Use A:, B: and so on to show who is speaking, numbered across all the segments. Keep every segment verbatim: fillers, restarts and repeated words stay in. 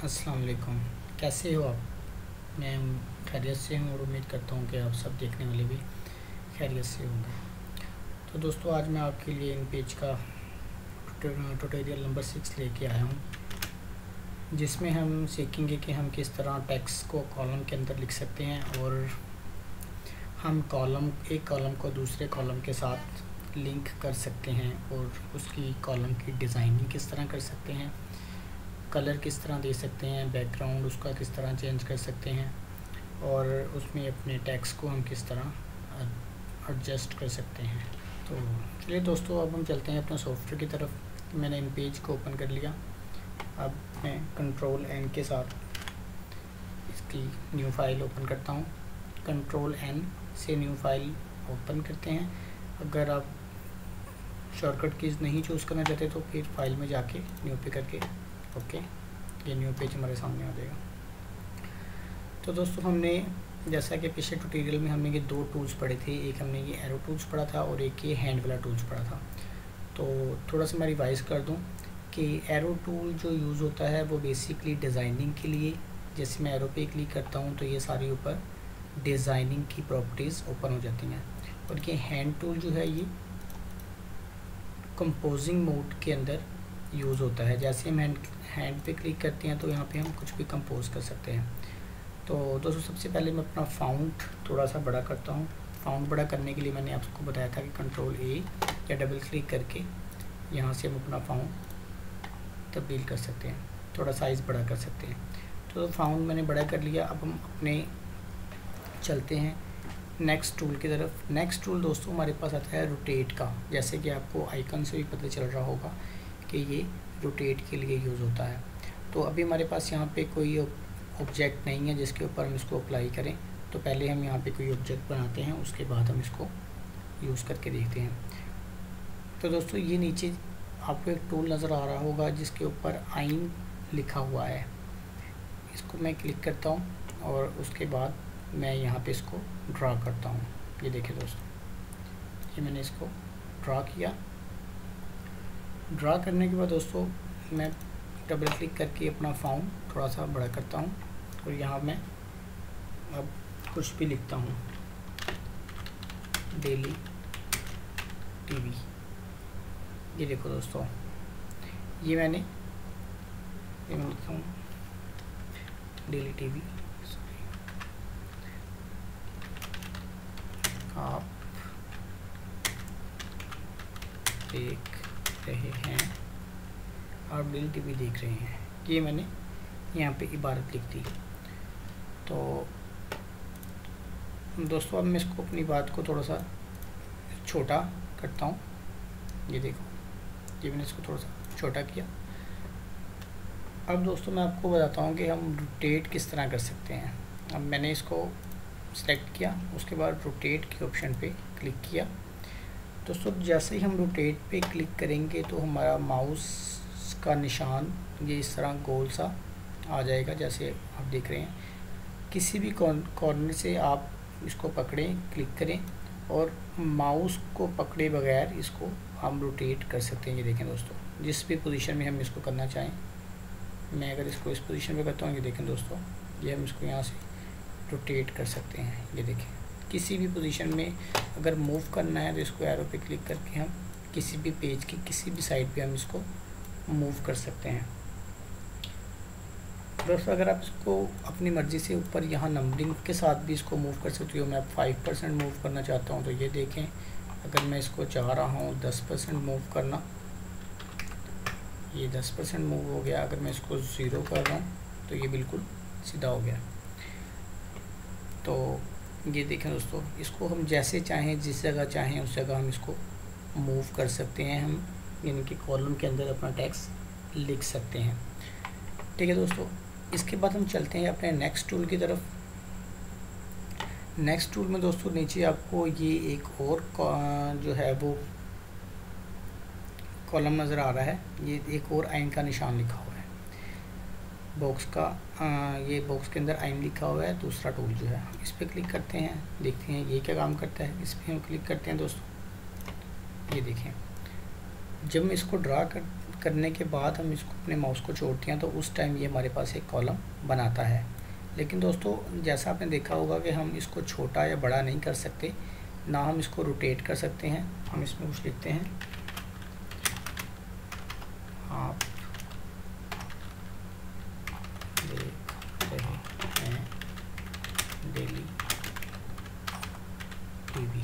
A: अस्सलाम वालेकुम। कैसे हो आप? मैं खैरियत से हूँ और उम्मीद करता हूँ कि आप सब देखने वाले भी खैरियत से होंगे। तो दोस्तों, आज मैं आपके लिए इन पेज का ट्यूटोरियल नंबर सिक्स लेके आया हूँ, जिसमें हम सीखेंगे कि हम किस तरह टेक्स्ट को कॉलम के अंदर लिख सकते हैं और हम कॉलम एक कॉलम को दूसरे कॉलम के साथ लिंक कर सकते हैं और उसकी कॉलम की डिज़ाइनिंग किस तरह कर सकते हैं, कलर किस तरह दे सकते हैं, बैकग्राउंड उसका किस तरह चेंज कर सकते हैं और उसमें अपने टेक्स्ट को हम किस तरह एडजस्ट कर सकते हैं। तो चलिए दोस्तों, अब हम चलते हैं अपने सॉफ्टवेयर की तरफ। मैंने इन पेज को ओपन कर लिया। अब मैं कंट्रोल एन के साथ इसकी न्यू फाइल ओपन करता हूँ। कंट्रोल एन से न्यू फाइल ओपन करते हैं। अगर आप शॉर्टकट कीज़ नहीं चूज़ करना चाहते तो फिर फाइल में जाके न्यू पे करके ओके, ये न्यू पेज हमारे सामने आ जाएगा। तो दोस्तों, हमने जैसा कि पिछले ट्यूटोरियल में हमने ये दो टूल्स पढ़े थे, एक हमने ये एरो टूल्स पढ़ा था और एक ये हैंड वाला टूल्स पढ़ा था। तो थोड़ा सा मैं रिवाइज़ कर दूं कि एरो टूल जो यूज़ होता है वो बेसिकली डिज़ाइनिंग के लिए, जैसे मैं एरो पे क्लिक करता हूँ तो ये सारी ऊपर डिज़ाइनिंग की प्रॉपर्टीज़ ओपन हो जाती हैं। और ये हैंड टूल जो है ये कंपोजिंग मोड के अंदर यूज़ होता है। जैसे हम हैंड हैंड पे क्लिक करते हैं तो यहाँ पे हम कुछ भी कंपोज कर सकते हैं। तो दोस्तों, सबसे पहले मैं अपना फाउंट थोड़ा सा बड़ा करता हूँ। फाउंट बड़ा करने के लिए मैंने आपको बताया था कि कंट्रोल ए या डबल क्लिक करके यहाँ से हम अपना फाउंट तब्दील कर सकते हैं, थोड़ा साइज़ बड़ा कर सकते हैं। तो फाउंट मैंने बड़ा कर लिया। अब हम अपने चलते हैं नेक्स्ट टूल की तरफ। नेक्स्ट टूल दोस्तों हमारे पास आता है रोटेट का। जैसे कि आपको आइकन से भी पता चल रहा होगा कि ये रोटेट के लिए यूज़ होता है। तो अभी हमारे पास यहाँ पे कोई ऑब्जेक्ट नहीं है जिसके ऊपर हम इसको अप्लाई करें। तो पहले हम यहाँ पे कोई ऑब्जेक्ट बनाते हैं, उसके बाद हम इसको यूज़ करके देखते हैं। तो दोस्तों, ये नीचे आपको एक टूल नज़र आ रहा होगा जिसके ऊपर आइन लिखा हुआ है। इसको मैं क्लिक करता हूँ और उसके बाद मैं यहाँ पे इसको ड्रा करता हूँ। ये देखिए दोस्तों, ये मैंने इसको ड्रा किया। ड्रा करने के बाद दोस्तों मैं डबल क्लिक करके अपना फाउंट थोड़ा सा बड़ा करता हूँ और यहाँ मैं अब कुछ भी लिखता हूँ, डेली टीवी। ये देखो दोस्तों, ये मैंने ये मैं लिखता हूँ डेली टीवी। आप देख रहे हैं, आप डेली टीवी देख रहे हैं, ये मैंने यहाँ पे इबारत लिख दी। तो दोस्तों, अब मैं इसको अपनी बात को थोड़ा सा छोटा करता हूँ। ये देखो, ये मैंने इसको थोड़ा सा छोटा किया। अब दोस्तों मैं आपको बताता हूँ कि हम रोटेट किस तरह कर सकते हैं। अब मैंने इसको सेलेक्ट किया, उसके बाद रोटेट के ऑप्शन पे क्लिक किया। दोस्तों, जैसे ही हम रोटेट पे क्लिक करेंगे तो हमारा माउस का निशान ये इस तरह गोल सा आ जाएगा, जैसे आप देख रहे हैं। किसी भी कॉर्नर से आप इसको पकड़ें, क्लिक करें और माउस को पकड़े बगैर इसको हम रोटेट कर सकते हैं। ये देखें दोस्तों, जिस भी पोजीशन में हम इसको करना चाहें। मैं अगर इसको इस पोजीशन पे करता हूँ, ये देखें दोस्तों, ये हम इसको यहाँ से रोटेट कर सकते हैं। ये देखें, किसी भी पोजीशन में अगर मूव करना है तो इसको एरो पे क्लिक करके हम किसी भी पेज की किसी भी साइड पे हम इसको मूव कर सकते हैं। दोस्तों, अगर आप इसको अपनी मर्ज़ी से ऊपर यहाँ नंबरिंग के साथ भी इसको मूव कर सकते हो। मैं फाइव परसेंट मूव करना चाहता हूँ तो ये देखें, अगर मैं इसको चाह रहा हूँ दस परसेंट मूव करना, ये दस परसेंट मूव हो गया। अगर मैं इसको ज़ीरो कर रहा हूँ तो ये बिल्कुल सीधा हो गया। तो ये देखें दोस्तों, इसको हम जैसे चाहें, जिस जगह चाहें उस जगह हम इसको मूव कर सकते हैं। हम यानी कि कॉलम के अंदर अपना टेक्स्ट लिख सकते हैं। ठीक है दोस्तों, इसके बाद हम चलते हैं अपने नेक्स्ट टूल की तरफ। नेक्स्ट टूल में दोस्तों नीचे आपको ये एक और जो है वो कॉलम नज़र आ रहा है। ये एक और आइन का निशान लिखा हुआ है बॉक्स का। आ, ये बॉक्स के अंदर आइन लिखा हुआ है। दूसरा टूल जो है, हम इस पर क्लिक करते हैं, देखते हैं ये क्या काम करता है। इस पर हम क्लिक करते हैं दोस्तों, ये देखें, जब मैं इसको ड्रा कर करने के बाद हम इसको अपने माउस को छोड़ते हैं तो उस टाइम ये हमारे पास एक कॉलम बनाता है। लेकिन दोस्तों जैसा आपने देखा होगा कि हम इसको छोटा या बड़ा नहीं कर सकते, ना हम इसको रोटेट कर सकते हैं। हम इसमें कुछ लिखते हैं, आप देख रहे हैं डेली टीवी।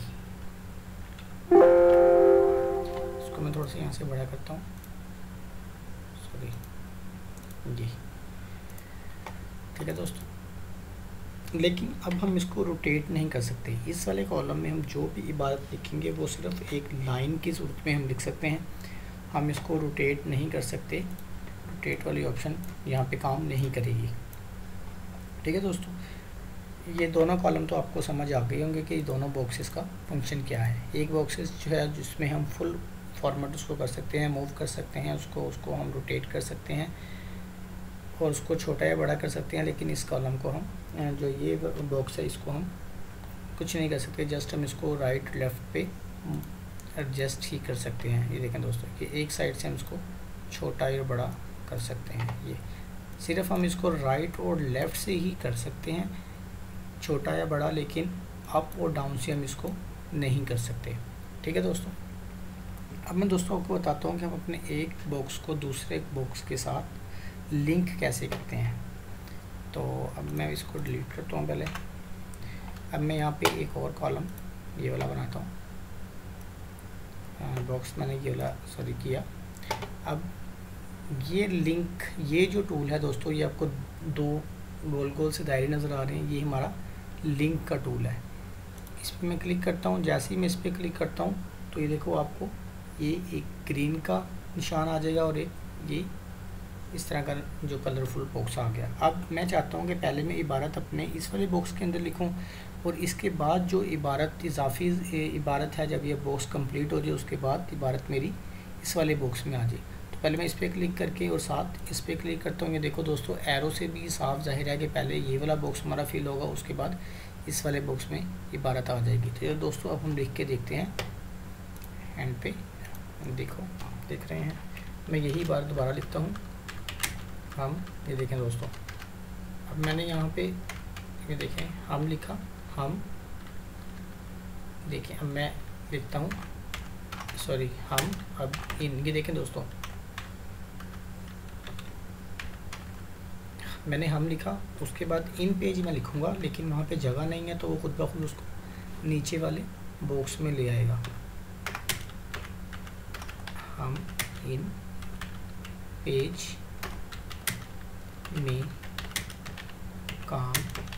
A: इसको मैं थोड़ा सा यहाँ से बड़ा करता हूँ, सॉरी जी, ठीक है दोस्तों। लेकिन अब हम इसको रोटेट नहीं कर सकते। इस वाले कॉलम में हम जो भी इबारत लिखेंगे वो सिर्फ एक लाइन की सूरत में हम लिख सकते हैं, हम इसको रोटेट नहीं कर सकते। रोटेट वाली ऑप्शन यहाँ पे काम नहीं करेगी, ठीक है दोस्तों। ये दोनों कॉलम तो आपको समझ आ गए होंगे कि दोनों बॉक्सेस का फंक्शन क्या है। एक बॉक्सेस जो है जिसमें हम फुल फॉर्मेट उसको कर सकते हैं, मूव कर सकते हैं उसको उसको हम रोटेट कर सकते हैं और उसको छोटा या बड़ा कर सकते हैं। लेकिन इस कॉलम को हम, जो ये बॉक्स है, इसको हम कुछ नहीं कर सकते, जस्ट हम इसको राइट लेफ़्ट पे एडजस्ट ही कर सकते हैं। ये देखें दोस्तों कि एक साइड से हम इसको छोटा या बड़ा कर सकते हैं। ये सिर्फ हम इसको राइट और लेफ़्ट से ही कर सकते हैं, छोटा या बड़ा, लेकिन अप और डाउन से हम इसको नहीं कर सकते, ठीक है दोस्तों। अब मैं दोस्तों आपको बताता हूँ कि हम अपने एक बॉक्स को दूसरे बॉक्स के साथ लिंक कैसे करते हैं। तो अब मैं इसको डिलीट करता हूँ पहले। अब मैं यहाँ पे एक और कॉलम ये वाला बनाता हूँ, बॉक्स मैंने ये वाला सॉरी किया। अब ये लिंक, ये जो टूल है दोस्तों, ये आपको दो गोल गोल से दायरे नज़र आ रहे हैं, ये हमारा लिंक का टूल है। इस पर मैं क्लिक करता हूँ। जैसे ही मैं इस पर क्लिक करता हूँ तो ये देखो आपको ये एक ग्रीन का निशान आ जाएगा और एक ये इस तरह का जो कलरफुल बॉक्स आ गया। अब मैं चाहता हूँ कि पहले मैं इबारत अपने इस वाले बॉक्स के अंदर लिखूँ और इसके बाद जो इबारत इजाफी इबारत है, जब ये बॉक्स कंप्लीट हो जाए उसके बाद इबारत मेरी इस वाले बॉक्स में आ जाए। तो पहले मैं इस पर क्लिक करके और साथ इस पर क्लिक करता हूँ। ये देखो दोस्तों एरो से भी साफ जाहिर है कि पहले ये वाला बॉक्स हमारा फिल होगा, उसके बाद इस वाले बॉक्स में इबारत आ जाएगी। तो ये दोस्तों अब हम लिख के देखते हैं हैंड पे, देखो देख रहे हैं। मैं यही बार दोबारा लिखता हूँ हम, ये देखें दोस्तों। अब मैंने यहाँ पे ये देखें हम लिखा, हम देखें। अब मैं लिखता हूँ सॉरी हम, अब इन, ये देखें दोस्तों मैंने हम लिखा, उसके बाद इन पेज मैं लिखूँगा, लेकिन वहाँ पे जगह नहीं है तो वो खुद ब खुद उसको नीचे वाले बॉक्स में ले आएगा। हम इन पेज में काम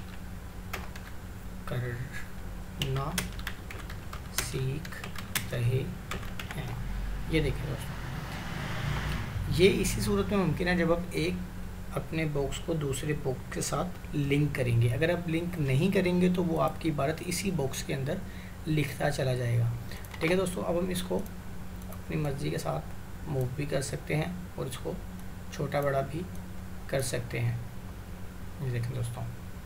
A: करना सीख रहे हैं। ये देखिए दोस्तों, ये इसी सूरत में मुमकिन है जब आप एक अपने बॉक्स को दूसरे बॉक्स के साथ लिंक करेंगे। अगर आप लिंक नहीं करेंगे तो वो आपकी इबारत इसी बॉक्स के अंदर लिखता चला जाएगा, ठीक है दोस्तों। अब हम इसको अपनी मर्ज़ी के साथ मूव भी कर सकते हैं और इसको छोटा बड़ा भी कर सकते हैं। ये देखें दोस्तों,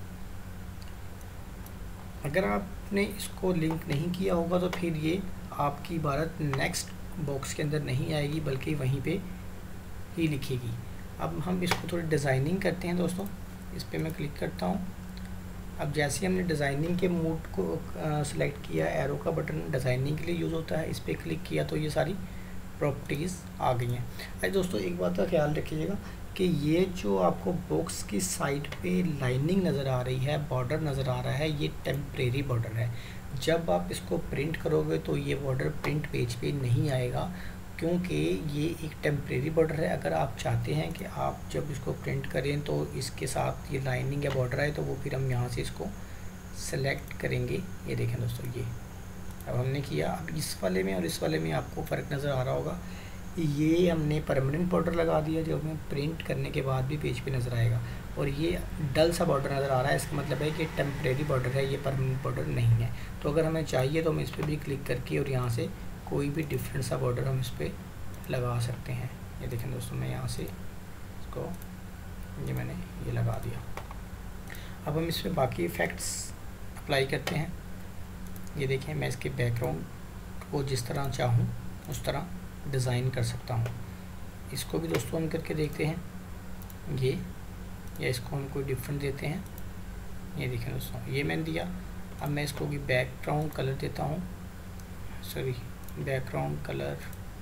A: अगर आपने इसको लिंक नहीं किया होगा तो फिर ये आपकी इबारत नेक्स्ट बॉक्स के अंदर नहीं आएगी, बल्कि वहीं पे ही लिखेगी। अब हम इसको थोड़ी डिज़ाइनिंग करते हैं दोस्तों। इस पर मैं क्लिक करता हूँ। अब जैसे ही हमने डिज़ाइनिंग के मोड को सिलेक्ट किया, एरो का बटन डिज़ाइनिंग के लिए यूज़ होता है, इस पर क्लिक किया तो ये सारी प्रॉपर्टीज़ आ गई हैं। अरे दोस्तों एक बात का ख्याल रखिएगा कि ये जो आपको बॉक्स की साइड पे लाइनिंग नज़र आ रही है, बॉर्डर नज़र आ रहा है, ये टेम्परेरी बॉर्डर है। जब आप इसको प्रिंट करोगे तो ये बॉर्डर प्रिंट पेज पे नहीं आएगा, क्योंकि ये एक टेम्परेरी बॉर्डर है। अगर आप चाहते हैं कि आप जब इसको प्रिंट करें तो इसके साथ ये लाइनिंग या बॉर्डर आए, तो वो फिर हम यहाँ से इसको सेलेक्ट करेंगे। ये देखें दोस्तों, ये अब हमने किया। अब इस वाले में और इस वाले में आपको फ़र्क नज़र आ रहा होगा। ये हमने परमानेंट बॉर्डर लगा दिया जो हमें प्रिंट करने के बाद भी पेज पे नज़र आएगा, और ये डल सा बॉर्डर नज़र आ रहा है। इसका मतलब है कि टेम्परेरी बॉर्डर है, ये परमानेंट बॉर्डर नहीं है। तो अगर हमें चाहिए तो हम इस पर भी क्लिक करके और यहाँ से कोई भी डिफरेंट सा बॉर्डर हम इस पर लगा सकते हैं। ये देखें दोस्तों, मैं यहाँ से इसको ये मैंने ये लगा दिया। अब हम इस पर बाकी इफ़ेक्ट्स अप्लाई करते हैं। ये देखें, मैं इसके बैकग्राउंड को जिस तरह चाहूँ उस तरह डिज़ाइन कर सकता हूँ। इसको भी दोस्तों हम करके देखते हैं ये, या इसको हम कोई डिफरेंट देते हैं। ये देखें दोस्तों, ये मैंने दिया। अब मैं इसको भी बैकग्राउंड कलर देता हूँ, सॉरी बैकग्राउंड कलर,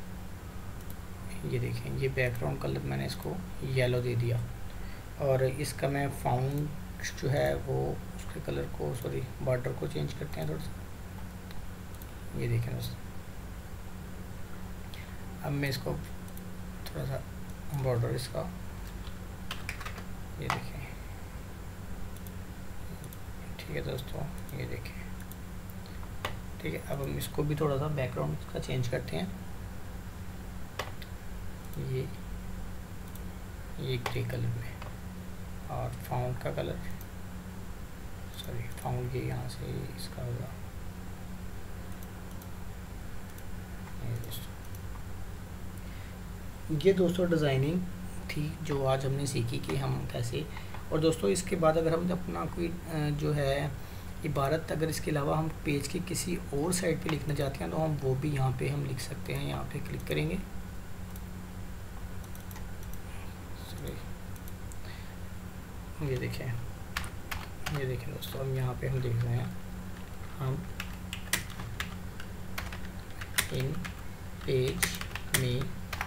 A: ये देखें ये बैकग्राउंड कलर मैंने इसको येलो दे दिया। और इसका मैं फाउंड जो है वो उसके कलर को, सॉरी बॉर्डर को चेंज करते हैं थोड़ा सा। ये देखें दोस्तों, अब मैं इसको थोड़ा सा बॉर्डर इसका, ये देखें, ठीक है दोस्तों, ये देखें, ठीक है। अब हम इसको भी थोड़ा सा बैकग्राउंड का चेंज करते हैं। ये ये ग्रे कलर में, और फाउंड का कलर, सॉरी फाउंड ये यहाँ से इसका होगा। ये दोस्तों ये दोस्तों डिज़ाइनिंग थी जो आज हमने सीखी कि हम कैसे। और दोस्तों इसके बाद अगर हम अपना कोई जो है इबारत, अगर इसके अलावा हम पेज के किसी और साइड पे लिखना चाहते हैं तो हम वो भी यहाँ पे हम लिख सकते हैं। यहाँ पे क्लिक करेंगे, ये देखें, ये देखें दोस्तों, हम यहाँ पे हम देख रहे हैं, हम इन पेज में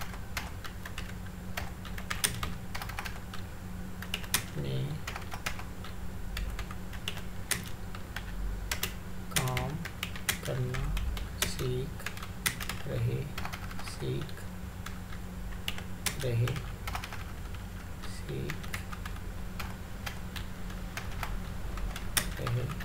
A: में काम करना सीख रहे सीख रहे सीख रहे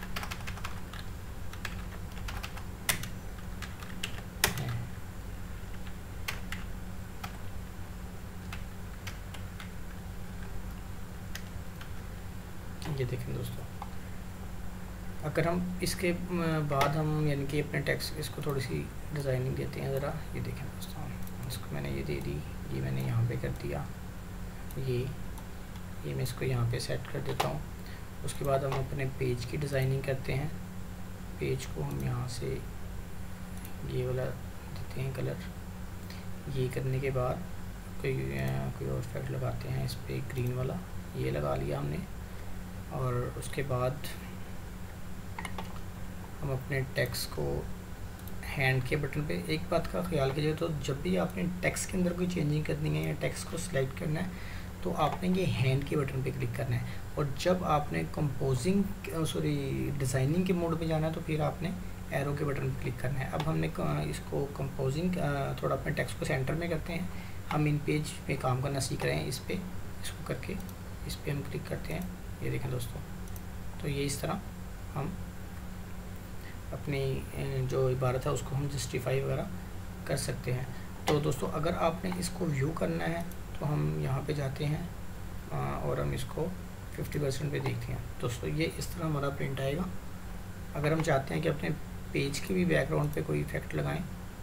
A: ये देखें दोस्तों, अगर हम इसके बाद हम यानी कि अपने टेक्स्ट इसको थोड़ी सी डिज़ाइनिंग देते हैं ज़रा। ये देखें दोस्तों, इसको मैंने ये दे दी, ये मैंने यहाँ पे कर दिया, ये ये मैं इसको यहाँ पे सेट कर देता हूँ। उसके बाद हम अपने पेज की डिज़ाइनिंग करते हैं। पेज को हम यहाँ से ये वाला देते हैं कलर। ये करने के बाद कोई कोई और इफेक्ट लगाते हैं इस पर, ग्रीन वाला ये लगा लिया हमने। और उसके बाद हम अपने टेक्स्ट को हैंड के बटन पे, एक बात का ख्याल कीजिए, तो जब भी आपने टेक्स्ट के अंदर कोई चेंजिंग करनी है या टेक्स्ट को सिलेक्ट करना है तो आपने ये हैंड के बटन पे क्लिक करना है। और जब आपने कंपोजिंग सॉरी डिज़ाइनिंग के मोड में जाना है तो फिर आपने एरो के बटन पे क्लिक करना है। अब हमने इसको कंपोजिंग थोड़ा अपने टेक्स्ट को सेंटर में करते हैं। हम इन पेज पे काम करना सीख रहे हैं, इस पर इसको करके इस पर हम क्लिक करते हैं। ये देखें दोस्तों, तो ये इस तरह हम अपनी जो इबारत है उसको हम जस्टिफाई वगैरह कर सकते हैं। तो दोस्तों अगर आपने इसको व्यू करना है तो हम यहाँ पे जाते हैं और हम इसको फिफ्टी परसेंट पे देखते हैं। दोस्तों ये इस तरह हमारा प्रिंट आएगा। अगर हम चाहते हैं कि अपने पेज के भी बैकग्राउंड पे कोई इफेक्ट लगाएं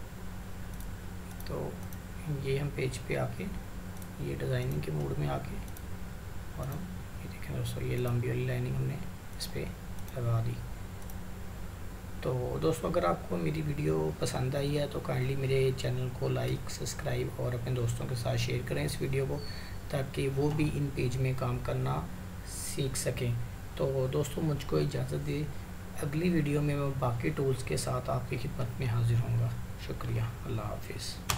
A: तो ये हम पेज पे आके ये डिज़ाइनिंग के मोड में आके और हम ये देखें दोस्तों, ये लंबी वाली लाइनिंग हमने इस पर लगा दी। तो दोस्तों अगर आपको मेरी वीडियो पसंद आई है तो काइंडली मेरे चैनल को लाइक, सब्सक्राइब और अपने दोस्तों के साथ शेयर करें इस वीडियो को, ताकि वो भी इन पेज में काम करना सीख सकें। तो दोस्तों मुझको इजाज़त दे, अगली वीडियो में मैं बाकी टूल्स के साथ आपकी खिदमत में हाजिर होऊंगा। शुक्रिया, अल्लाह हाफिज़।